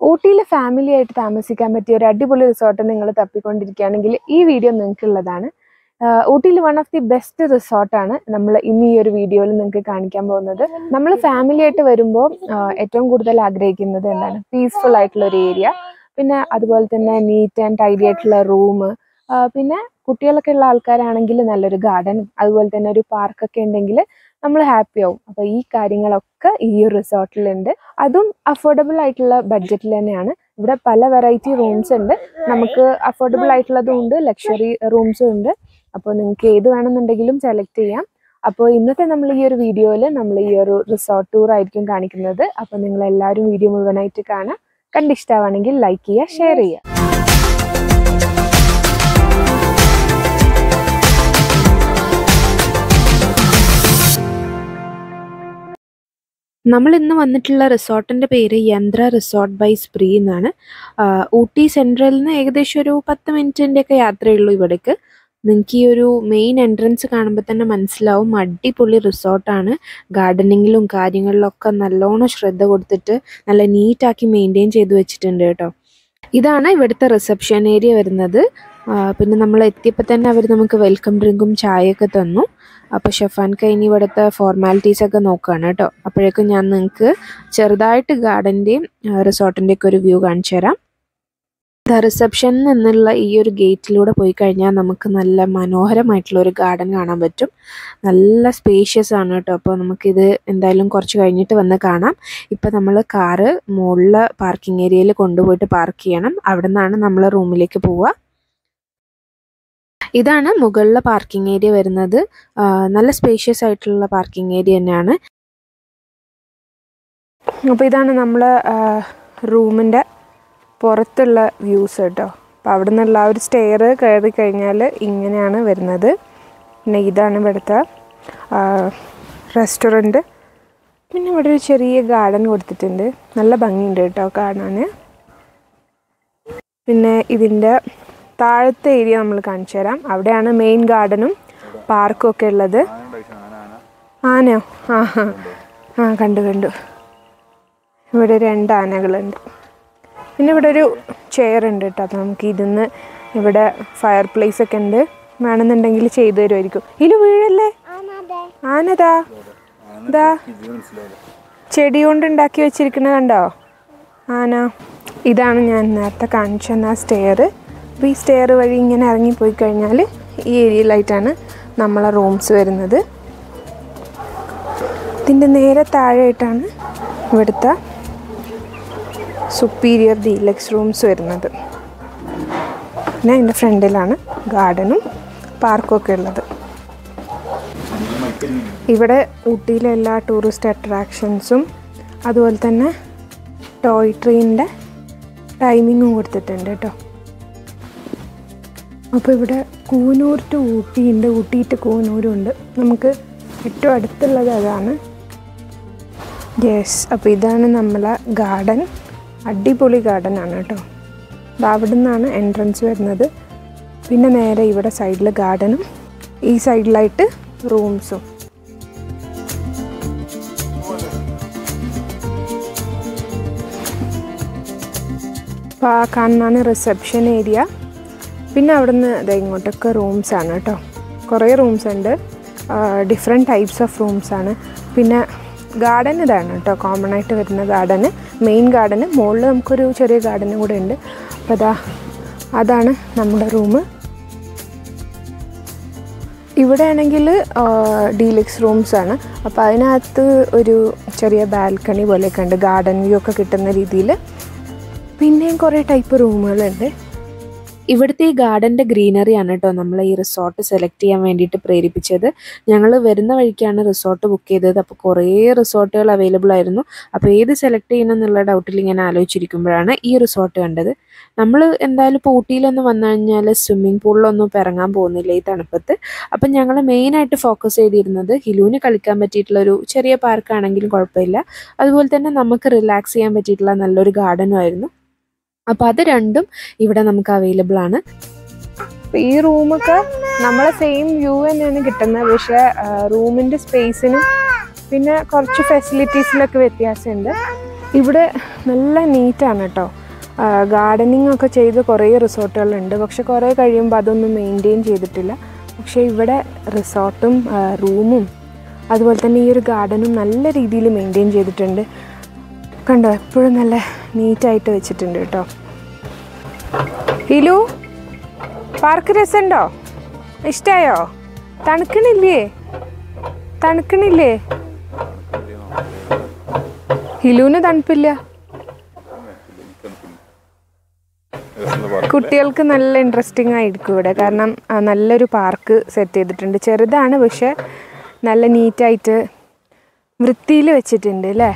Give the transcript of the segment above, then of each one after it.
ഊട്ടിയിൽ ഫാമിലി ആയിട്ട് താമസിക്കാൻ പറ്റിയ ഒരു അടിപൊളി റിസോർട്ട് നിങ്ങൾ തപ്പിക്കൊണ്ടിരിക്കുകയാണെങ്കിൽ ഈ വീഡിയോ നിങ്ങൾക്കുള്ളതാണ്. ഊട്ടിയിൽ വൺ ഓഫ് ദി ബെസ്റ്റ് റിസോർട്ടാണ് നമ്മൾ ഇന്ന് ഈ ഒരു വീഡിയോയിൽ നിങ്ങൾക്ക് കാണിക്കാൻ പോകുന്നത്. നമ്മൾ ഫാമിലി ആയിട്ട് വരുമ്പോൾ ഏറ്റവും കൂടുതൽ ആഗ്രഹിക്കുന്നത് എന്താണ്? പീസ്ഫുൾ ആയിട്ടുള്ള ഒരു ഏരിയ, പിന്നെ അതുപോലെ തന്നെ നീറ്റ് ആൻഡ് ടൈഡി ആയിട്ടുള്ള റൂം, പിന്നെ കുട്ടികളൊക്കെ ഉള്ള ആൾക്കാരാണെങ്കിൽ നല്ലൊരു ഗാർഡനും അതുപോലെ തന്നെ ഒരു പാർക്കൊക്കെ ഉണ്ടെങ്കിൽ നമ്മൾ ഹാപ്പി ആവും. അപ്പോൾ ഈ കാര്യങ്ങളൊക്കെ ഈ ഒരു റിസോർട്ടിലുണ്ട്. അതും അഫോർഡബിൾ ആയിട്ടുള്ള ബഡ്ജറ്റിൽ തന്നെയാണ്. ഇവിടെ പല വെറൈറ്റി റൂംസ് ഉണ്ട്. നമുക്ക് അഫോർഡബിൾ ആയിട്ടുള്ളതും ഉണ്ട്, ലക്ഷറി റൂംസും ഉണ്ട്. അപ്പോൾ നിങ്ങൾക്ക് ഏത് വേണമെന്നുണ്ടെങ്കിലും സെലക്ട് ചെയ്യാം. അപ്പോൾ ഇന്നത്തെ നമ്മൾ ഈ ഒരു വീഡിയോയിൽ നമ്മൾ ഈ ഒരു റിസോർട്ട് ടൂർ ആയിരിക്കും കാണിക്കുന്നത്. അപ്പോൾ നിങ്ങൾ എല്ലാവരും വീഡിയോ മുഴുവനായിട്ട് കാണാം. കണ്ടിഷ്ടമാണെങ്കിൽ ലൈക്ക് ചെയ്യുക, ഷെയർ ചെയ്യുക. നമ്മൾ ഇന്ന് വന്നിട്ടുള്ള റിസോർട്ടിൻ്റെ പേര് യന്ത്ര റിസോർട്ട് ബൈ സ്പ്രീ എന്നാണ്. ഊട്ടി സെൻട്രലിൽ നിന്ന് ഏകദേശം ഒരു 10 മിനിറ്റിൻ്റെയൊക്കെ യാത്രയുള്ളൂ ഇവിടേക്ക്. നിങ്ങൾക്ക് ഈ ഒരു മെയിൻ എൻട്രൻസ് കാണുമ്പോൾ തന്നെ മനസ്സിലാവും അടിപൊളി റിസോർട്ടാണ്. ഗാർഡനിങ്ങിലും കാര്യങ്ങളിലൊക്കെ നല്ലോണം ശ്രദ്ധ കൊടുത്തിട്ട് നല്ല നീറ്റാക്കി മെയിൻറ്റെയിൻ ചെയ്ത് വെച്ചിട്ടുണ്ട് കേട്ടോ. ഇതാണ് ഇവിടുത്തെ റിസപ്ഷൻ ഏരിയ വരുന്നത്. പിന്നെ നമ്മൾ എത്തിയപ്പോൾ തന്നെ അവർ നമുക്ക് വെൽക്കം ഡ്രിങ്കും ചായയൊക്കെ തന്നു. അപ്പോൾ ഷെഫാൻക്ക ഇനി ഇവിടുത്തെ ഫോർമാലിറ്റീസൊക്കെ നോക്കുകയാണ് കേട്ടോ. അപ്പോഴേക്കും ഞാൻ നിങ്ങൾക്ക് ചെറുതായിട്ട് ഗാർഡൻ്റെയും റിസോർട്ടിൻ്റെയൊക്കെ ഒരു വ്യൂ കാണിച്ചു തരാം. റിസപ്ഷനിൽ നിന്നുള്ള ഈ ഒരു ഗേറ്റിലൂടെ പോയി കഴിഞ്ഞാൽ നമുക്ക് നല്ല മനോഹരമായിട്ടുള്ള ഒരു ഗാർഡൻ കാണാൻ പറ്റും. നല്ല സ്പേഷ്യസ് ആണ് കേട്ടോ. അപ്പോൾ നമുക്കിത് എന്തായാലും കുറച്ച് കഴിഞ്ഞിട്ട് വന്ന് കാണാം. ഇപ്പം നമ്മൾ കാറ് മുകളിൽ പാർക്കിംഗ് ഏരിയയിൽ കൊണ്ടുപോയിട്ട് പാർക്ക് ചെയ്യണം. അവിടെ നിന്നാണ് നമ്മൾ റൂമിലേക്ക് പോവുക. ഇതാണ് മുകളിലെ പാർക്കിംഗ് ഏരിയ വരുന്നത്. നല്ല സ്പേഷ്യസ് ആയിട്ടുള്ള പാർക്കിംഗ് ഏരിയ തന്നെയാണ്. അപ്പോൾ ഇതാണ് നമ്മളെ റൂമിൻ്റെ പുറത്തുള്ള വ്യൂസ് കേട്ടോ. അപ്പോൾ അവിടെ നിന്നുള്ള ആ ഒരു സ്റ്റെയർ കയറി കഴിഞ്ഞാൽ ഇങ്ങനെയാണ് വരുന്നത്. പിന്നെ ഇതാണ് ഇവിടുത്തെ റെസ്റ്റോറൻറ്റ്. പിന്നെ ഇവിടെ ഒരു ചെറിയ ഗാർഡൻ കൊടുത്തിട്ടുണ്ട്. നല്ല ഭംഗിയുണ്ട് കേട്ടോ കാണാൻ. പിന്നെ ഇതിൻ്റെ താഴത്തെ ഏരിയ നമ്മൾ കാണിച്ചു തരാം. അവിടെയാണ് മെയിൻ ഗാർഡനും പാർക്കും ഒക്കെ ഉള്ളത്. ആനയോ? കണ്ടു. ഇവിടെ 2 ആനകളുണ്ട്. പിന്നെ ഇവിടെ ഒരു ചെയർ ഉണ്ട് കേട്ടോ. അപ്പോൾ നമുക്ക് ഇരുന്ന് ഇവിടെ ഫയർ പ്ലേസ് ഒക്കെ ഉണ്ട്. വേണമെന്നുണ്ടെങ്കിൽ ചെയ്തു തരുമായിരിക്കും. ഇതിൽ വീഴല്ലേ? ആനതാ ഇതാ ചെടി കൊണ്ട് ഉണ്ടാക്കി വെച്ചിരിക്കണ കണ്ടോ ആന. ഇതാണ് ഞാൻ നേരത്തെ കാണിച്ചു തന്ന സ്റ്റെയർ. അപ്പോൾ ഈ സ്റ്റെയർ വഴി ഇങ്ങനെ ഇറങ്ങിപ്പോയി കഴിഞ്ഞാൽ ഈ ഏരിയയിലായിട്ടാണ് നമ്മളെ റൂംസ് വരുന്നത്. ഇതിൻ്റെ നേരെ താഴെയായിട്ടാണ് ഇവിടുത്തെ സുപ്പീരിയർ ഡീലക്സ് റൂംസ് വരുന്നത്. പിന്നെ അതിൻ്റെ ഫ്രണ്ടിലാണ് ഗാർഡനും പാർക്കും ഒക്കെ ഉള്ളത്. ഇവിടെ ഊട്ടിയിലെ എല്ലാ ടൂറിസ്റ്റ് അട്രാക്ഷൻസും അതുപോലെ തന്നെ ടോയ് ട്രെയിനിൻ്റെ ടൈമിങ്ങും കൊടുത്തിട്ടുണ്ട് കേട്ടോ. അപ്പോൾ ഇവിടെ കൂനൂർ ടു ഊട്ടി ഉണ്ട്, ഊട്ടി ടു കൂനൂരും ഉണ്ട്. നമുക്ക് ഏറ്റവും അടുത്തുള്ളത് അതാണ്. യെസ്, അപ്പോൾ ഇതാണ് നമ്മളെ ഗാർഡൻ. അടിപൊളി ഗാർഡൻ ആണ് കേട്ടോ. അവിടെ നിന്നാണ് എൻട്രൻസ് വരുന്നത്. പിന്നെ നേരെ ഇവിടെ സൈഡിൽ ഗാർഡനും ഈ സൈഡിലായിട്ട് റൂംസും. അപ്പോൾ ആ കാണുന്നതാണ് റിസപ്ഷൻ ഏരിയ. പിന്നെ അവിടുന്ന് ഇങ്ങോട്ടൊക്കെ റൂംസാണ് കേട്ടോ. കുറേ റൂംസ് ഉണ്ട്, ഡിഫറെൻറ്റ് ടൈപ്സ് ഓഫ് റൂംസാണ്. പിന്നെ ഗാർഡൻ ഇതാണ് കേട്ടോ, കോമൺ ആയിട്ട് വരുന്ന ഗാർഡന്, മെയിൻ ഗാർഡന്. മുകളിൽ നമുക്കൊരു ചെറിയ ഗാർഡനും കൂടെ ഉണ്ട്. അപ്പോൾ അതാണ് നമ്മുടെ റൂം. ഇവിടെ ആണെങ്കിൽ ഡീലക്സ് റൂംസാണ്. അപ്പോൾ അതിനകത്ത് ഒരു ചെറിയ ബാൽക്കണി പോലെയൊക്കെ ഉണ്ട്, ഗാർഡൻ വ്യൂ ഒക്കെ കിട്ടുന്ന രീതിയിൽ. പിന്നെയും കുറേ ടൈപ്പ് റൂമുകളുണ്ട്. ഇവിടുത്തെ ഈ ഗാർഡൻ്റെ ഗ്രീനറിയാണ് കേട്ടോ നമ്മൾ ഈ റിസോർട്ട് സെലക്ട് ചെയ്യാൻ വേണ്ടിയിട്ട് പ്രേരിപ്പിച്ചത്. ഞങ്ങൾ വരുന്ന വഴിക്കാണ് റിസോർട്ട് ബുക്ക് ചെയ്തത്. അപ്പോൾ കുറേ റിസോർട്ടുകൾ അവൈലബിൾ ആയിരുന്നു. അപ്പോൾ ഏത് സെലക്ട് ചെയ്യണം എന്നുള്ള ഡൗട്ടിൽ ഇങ്ങനെ ആലോചിച്ചിരിക്കുമ്പോഴാണ് ഈ റിസോർട്ട് കണ്ടത്. നമ്മൾ എന്തായാലും ഇപ്പോൾ ഊട്ടിയിലൊന്നും വന്നു കഴിഞ്ഞാൽ സ്വിമ്മിംഗ് പൂളിലൊന്നും ഇപ്പോൾ ഇറങ്ങാൻ പോകുന്നില്ല ഈ തണുപ്പത്ത്. അപ്പം ഞങ്ങൾ മെയിനായിട്ട് ഫോക്കസ് ചെയ്തിരുന്നത് ഹിലുവിന് കളിക്കാൻ പറ്റിയിട്ടുള്ളൊരു ചെറിയ പാർക്കാണെങ്കിലും കുഴപ്പമില്ല, അതുപോലെ തന്നെ നമുക്ക് റിലാക്സ് ചെയ്യാൻ പറ്റിയിട്ടുള്ള നല്ലൊരു ഗാർഡനും ആയിരുന്നു. അപ്പോൾ അത് രണ്ടും ഇവിടെ നമുക്ക് അവൈലബിൾ ആണ്. ഈ റൂമൊക്കെ നമ്മളെ സെയിം വ്യൂ തന്നെയാണ് കിട്ടുന്നത്. പക്ഷേ റൂമിൻ്റെ സ്പേസിനും പിന്നെ കുറച്ച് ഫെസിലിറ്റീസിലൊക്കെ വ്യത്യാസമുണ്ട്. ഇവിടെ നല്ല നീറ്റാണ് കേട്ടോ. ഗാർഡനിങ് ഒക്കെ ചെയ്ത് കുറേ റിസോർട്ടുകളുണ്ട്, പക്ഷെ കുറേ കഴിയുമ്പോൾ അതൊന്നും മെയിൻറ്റെയിൻ ചെയ്തിട്ടില്ല. പക്ഷേ ഇവിടെ റിസോർട്ടും റൂമും അതുപോലെ തന്നെ ഈ ഒരു ഗാർഡനും നല്ല രീതിയിൽ മെയിൻറ്റെയിൻ ചെയ്തിട്ടുണ്ട്. കണ്ടോ, എപ്പോഴും നല്ല നീറ്റായിട്ട് വെച്ചിട്ടുണ്ട് കേട്ടോ. ഹിലു, പാർക്ക് രസമുണ്ടോ? ഇഷ്ടമായോ? തണുക്കണില്ലേ? ഹിലുവിന് തണുപ്പില്ല. കുട്ടികൾക്ക് നല്ല ഇൻട്രസ്റ്റിംഗ് ആയിരിക്കും ഇവിടെ, കാരണം നല്ലൊരു പാർക്ക് സെറ്റ് ചെയ്തിട്ടുണ്ട്. ചെറുതാണ്, പക്ഷെ നല്ല നീറ്റായിട്ട് വൃത്തിയിൽ വെച്ചിട്ടുണ്ട് അല്ലേ.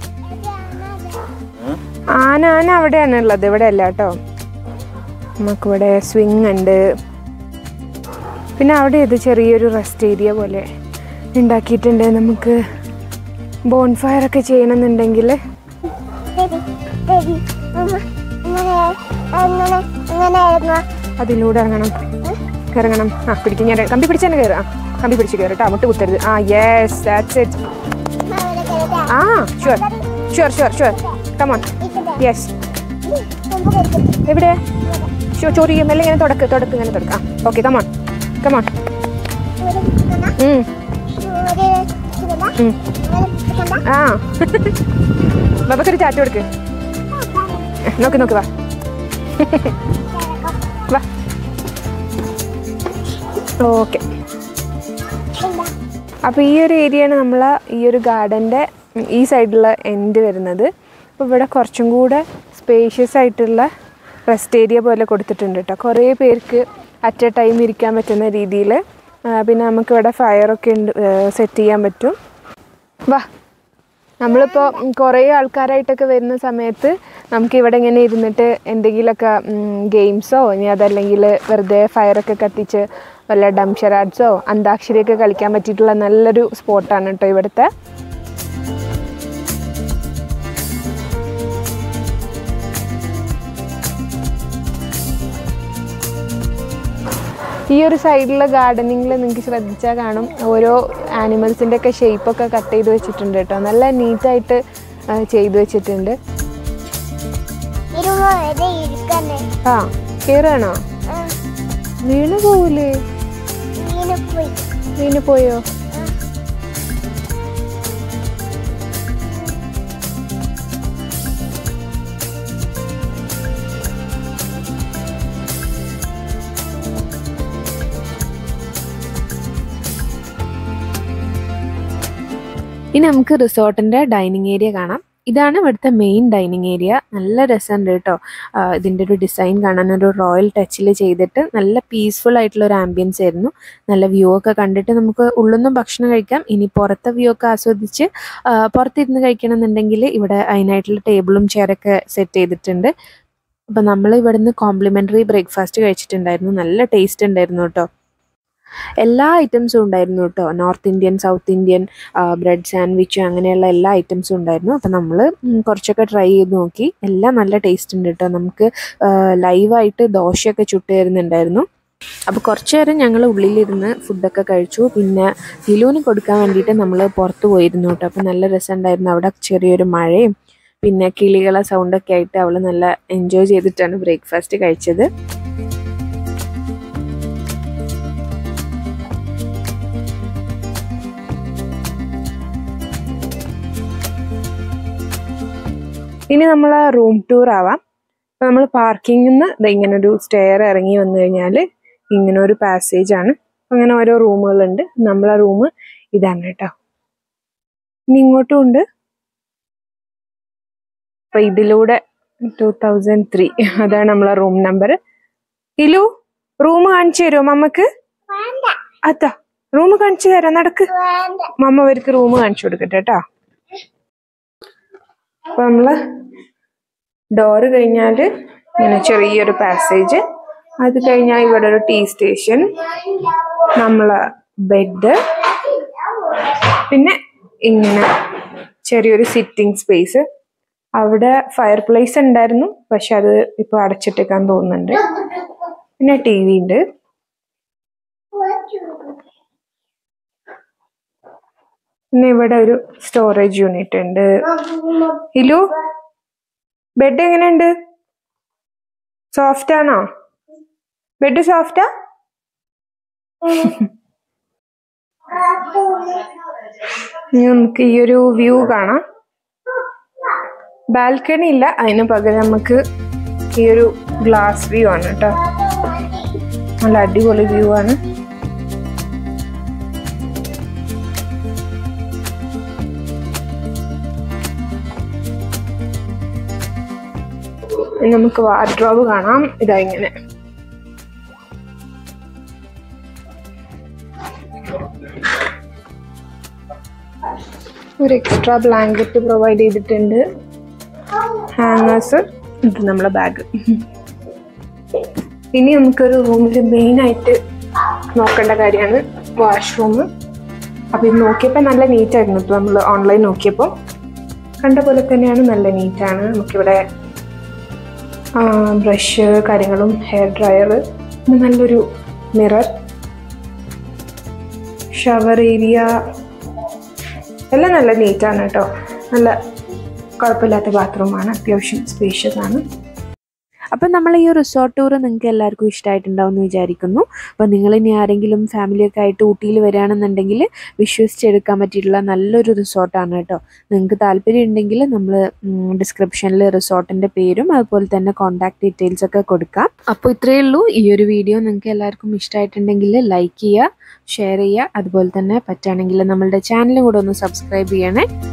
ആന അവിടെയാണ് ഉള്ളത്, ഇവിടെ അല്ല കേട്ടോ. നമുക്കിവിടെ സ്വിങ് ഉണ്ട്. പിന്നെ അവിടെ ഇത് ചെറിയൊരു റെസ്റ്റ് ഏരിയ പോലെ ഉണ്ടാക്കിയിട്ടുണ്ട്. നമുക്ക് ബോൺഫയർ ഒക്കെ ചെയ്യണമെന്നുണ്ടെങ്കിൽ അതിലൂടെ ഇറങ്ങണം. പിടിക്കും, ഞാൻ കമ്പി പിടിച്ച് തന്നെ കയറും. കമ്പി പിടിച്ച് കയറും കേട്ടോ, മുട്ട് കുത്തരുത്. Yes, that's it. Sure come on. Yes. എവിടെ? ചോറി മെല്ലെ ഇങ്ങനെ തുടക്ക് ഇങ്ങനെ തുടക്കാം. Okay, come on. ബാബക്കൊരു ചാറ്റ് കൊടുക്ക്. നോക്ക് വാ. ഓക്കെ, അപ്പോൾ ഈ ഒരു ഏരിയയാണ് നമ്മൾ ഈ ഒരു ഗാർഡൻ്റെ ഈ സൈഡിലുള്ള എൻഡ് വരുന്നത്. അപ്പോൾ ഇവിടെ കുറച്ചും കൂടെ സ്പേഷ്യസ് ആയിട്ടുള്ള റെസ്റ്റ് ഏരിയ പോലെ കൊടുത്തിട്ടുണ്ട് കേട്ടോ. കുറേ പേർക്ക് അറ്റ് എ ടൈം ഇരിക്കാൻ പറ്റുന്ന രീതിയിൽ. പിന്നെ നമുക്കിവിടെ ഫയറൊക്കെ സെറ്റ് ചെയ്യാൻ പറ്റും. വാ, നമ്മളിപ്പോൾ കുറേ ആൾക്കാരായിട്ടൊക്കെ വരുന്ന സമയത്ത് നമുക്കിവിടെ ഇങ്ങനെ ഇരുന്നിട്ട് എന്തെങ്കിലുമൊക്കെ ഗെയിംസോ ഇനി അതല്ലെങ്കിൽ വെറുതെ ഫയറൊക്കെ കത്തിച്ച് വല്ല ഡംഷറാഡ്സോ അന്താക്ഷരിയൊക്കെ കളിക്കാൻ പറ്റിയിട്ടുള്ള നല്ലൊരു സ്പോട്ടാണ് കേട്ടോ ഇവിടുത്തെ. ഈ ഒരു സൈഡിലെ ഗാർഡനിങ്ങിൽ നിങ്ങൾക്ക് ശ്രദ്ധിച്ചാൽ കാണും, ഓരോ ആനിമൽസിൻ്റെ ഒക്കെ ഷേപ്പൊക്കെ കട്ട് ചെയ്ത് വെച്ചിട്ടുണ്ട് കേട്ടോ. നല്ല നീറ്റായിട്ട് ചെയ്തു വെച്ചിട്ടുണ്ട്. കേറാണോ? വീണ് പോവൂലേ? വീണ് പോയോ? ഇനി നമുക്ക് റിസോർട്ടിൻ്റെ ഡൈനിങ് ഏരിയ കാണാം. ഇതാണ് ഇവിടുത്തെ മെയിൻ ഡൈനിങ് ഏരിയ. നല്ല രസമുണ്ട് കേട്ടോ. ഇതിൻ്റെ ഒരു ഡിസൈൻ കാണാൻ ഒരു റോയൽ ടച്ചിൽ ചെയ്തിട്ട് നല്ല പീസ്ഫുൾ ആയിട്ടുള്ള ഒരു ആംബിയൻസ് ആയിരുന്നു. നല്ല വ്യൂ ഒക്കെ കണ്ടിട്ട് നമുക്ക് ഉള്ളിന്നും ഭക്ഷണം കഴിക്കാം. ഇനി പുറത്തെ വ്യൂ ഒക്കെ ആസ്വദിച്ച് പുറത്തിരുന്ന് കഴിക്കണം എന്നുണ്ടെങ്കിൽ ഇവിടെ അതിനായിട്ടുള്ള ടേബിളും ചെയറൊക്കെ സെറ്റ് ചെയ്തിട്ടുണ്ട്. അപ്പം നമ്മൾ ഇവിടുന്ന് കോംപ്ലിമെൻ്ററി ബ്രേക്ക്ഫാസ്റ്റ് കഴിച്ചിട്ടുണ്ടായിരുന്നു. നല്ല ടേസ്റ്റ് ഉണ്ടായിരുന്നു കേട്ടോ. എല്ലാ ഐറ്റംസും ഉണ്ടായിരുന്നു കേട്ടോ. North Indian, south Indian, bread sandwich, അങ്ങനെയുള്ള എല്ലാ ഐറ്റംസും ഉണ്ടായിരുന്നു. അപ്പം നമ്മൾ കുറച്ചൊക്കെ ട്രൈ ചെയ്ത് നോക്കി. എല്ലാം നല്ല ടേസ്റ്റ് ഉണ്ട് കേട്ടോ. നമുക്ക് ലൈവായിട്ട് ദോശയൊക്കെ ചുട്ട് തരുന്നുണ്ടായിരുന്നു. അപ്പോൾ കുറച്ച് നേരം ഞങ്ങൾ ഉള്ളിലിരുന്ന് ഫുഡൊക്കെ കഴിച്ചു. പിന്നെ ഹിലുവിന് കൊടുക്കാൻ വേണ്ടിയിട്ട് നമ്മൾ പുറത്ത് പോയിരുന്നു കേട്ടോ. അപ്പോൾ നല്ല രസമുണ്ടായിരുന്നു. അവിടെ ചെറിയൊരു മഴയും പിന്നെ കിളികളെ സൗണ്ടൊക്കെ ആയിട്ട് അവൾ നല്ല എൻജോയ് ചെയ്തിട്ടാണ് ബ്രേക്ക്ഫാസ്റ്റ് കഴിച്ചത്. ഇനി നമ്മൾ റൂം ടൂർ ആവാം. അപ്പോൾ നമ്മൾ പാർക്കിങ്ങിൽ നിന്ന് ഇങ്ങനൊരു സ്റ്റെയർ ഇറങ്ങി വന്നു കഴിഞ്ഞാൽ ഇങ്ങനെ ഒരു പാസേജ് ആണ്. അങ്ങനെ ഓരോ റൂമുകളുണ്ട്. നമ്മളെ റൂം ഇതാണ് കേട്ടോ. ഇനി ഇങ്ങോട്ടും ഉണ്ട്. അപ്പോൾ ഇതിലൂടെ 2003 അതാണ് നമ്മളെ റൂം നമ്പർ. ഇലു, റൂം കാണിച്ചു തരുമോ മമ്മക്ക്? അതാ റൂം കാണിച്ചു തരാം, നടക്ക്. മമ്മ അവർക്ക് റൂം കാണിച്ചു കൊടുക്കട്ടെ കേട്ടോ. അപ്പൊ നമ്മള് ഡോറ് കഴിഞ്ഞാല് ഇങ്ങനെ ചെറിയൊരു പാസേജ്, അത് കഴിഞ്ഞാൽ ഇവിടെ ഒരു ടീ സ്റ്റേഷൻ, നമ്മളെ ബെഡ്, പിന്നെ ഇങ്ങനെ ചെറിയൊരു സിറ്റിംഗ് സ്പേസ്. അവിടെ ഫയർ പ്ലേസ് ഉണ്ടായിരുന്നു, പക്ഷെ അത് ഇപ്പൊ അടച്ചിട്ടേക്കാൻ തോന്നുന്നുണ്ട്. പിന്നെ TV ഉണ്ട്. പിന്നെ ഇവിടെ ഒരു സ്റ്റോറേജ് യൂണിറ്റ് ഉണ്ട്. ഇലു, ബെഡ് എങ്ങനെയുണ്ട്? സോഫ്റ്റ് ആണോ? ബെഡ് സോഫ്റ്റാ? നമുക്ക് ഈ ഒരു വ്യൂ കാണാം. ബാൽക്കണി ഇല്ല, അതിന് പകരം നമുക്ക് ഈ ഒരു ഗ്ലാസ് വ്യൂ ആണ് കേട്ടോ. നല്ല അടിപൊളി വ്യൂ ആണ്. നമുക്ക് വാർഡ്രോബ് കാണാം. ഇതാ ഇങ്ങനെ. ഒരു എക്സ്ട്രാ ബ്ലാങ്കറ്റ് പ്രൊവൈഡ് ചെയ്തിട്ടുണ്ട്. ഹാങ്ങേഴ്സ്, ഇത് നമ്മളെ ബാഗ്. ഇനി നമുക്കൊരു റൂമിൽ മെയിനായിട്ട് നോക്കേണ്ട കാര്യമാണ് വാഷ്റൂം. അപ്പോൾ ഇത് നോക്കിയപ്പോൾ നല്ല നീറ്റായിരുന്നു. ഇപ്പോൾ നമ്മൾ ഓൺലൈൻ നോക്കിയപ്പോൾ കണ്ട പോലെ തന്നെയാണ്, നല്ല നീറ്റാണ്. നമുക്കിവിടെ ബ്രഷ് കാര്യങ്ങളും ഹെയർ ഡ്രയർ, നല്ലൊരു മിറർ, ഷവർ ഏരിയ എല്ലാം നല്ല നീറ്റാണ് കേട്ടോ. നല്ല കുഴപ്പമില്ലാത്ത ബാത്റൂമാണ്, അത്യാവശ്യം സ്പേഷ്യസ് ആണ്. അപ്പം നമ്മൾ ഈ റിസോർട്ട് ടൂർ നിങ്ങൾക്ക് എല്ലാവർക്കും ഇഷ്ടമായിട്ടുണ്ടാവും എന്ന് വിചാരിക്കുന്നു. അപ്പോൾ നിങ്ങളിനി ആരെങ്കിലും ഫാമിലിയൊക്കെ ആയിട്ട് ഊട്ടിയിൽ വരികയാണെന്നുണ്ടെങ്കിൽ വിശ്വസിച്ചെടുക്കാൻ പറ്റിയിട്ടുള്ള നല്ലൊരു റിസോർട്ടാണ് കേട്ടോ. നിങ്ങൾക്ക് താല്പര്യം ഉണ്ടെങ്കിൽ നമ്മൾ ഡിസ്ക്രിപ്ഷനിൽ റിസോർട്ടിൻ്റെ പേരും അതുപോലെ തന്നെ കോൺടാക്ട് ഡീറ്റെയിൽസ് ഒക്കെ കൊടുക്കാം. അപ്പോൾ ഇത്രയേ ഉള്ളൂ. ഈ ഒരു വീഡിയോ നിങ്ങൾക്ക് എല്ലാവർക്കും ഇഷ്ടമായിട്ടുണ്ടെങ്കിൽ ലൈക്ക് ചെയ്യുക, ഷെയർ ചെയ്യുക, അതുപോലെ തന്നെ പറ്റുകയാണെങ്കിൽ നമ്മളുടെ ചാനലും കൂടെ ഒന്ന് സബ്സ്ക്രൈബ് ചെയ്യണേ.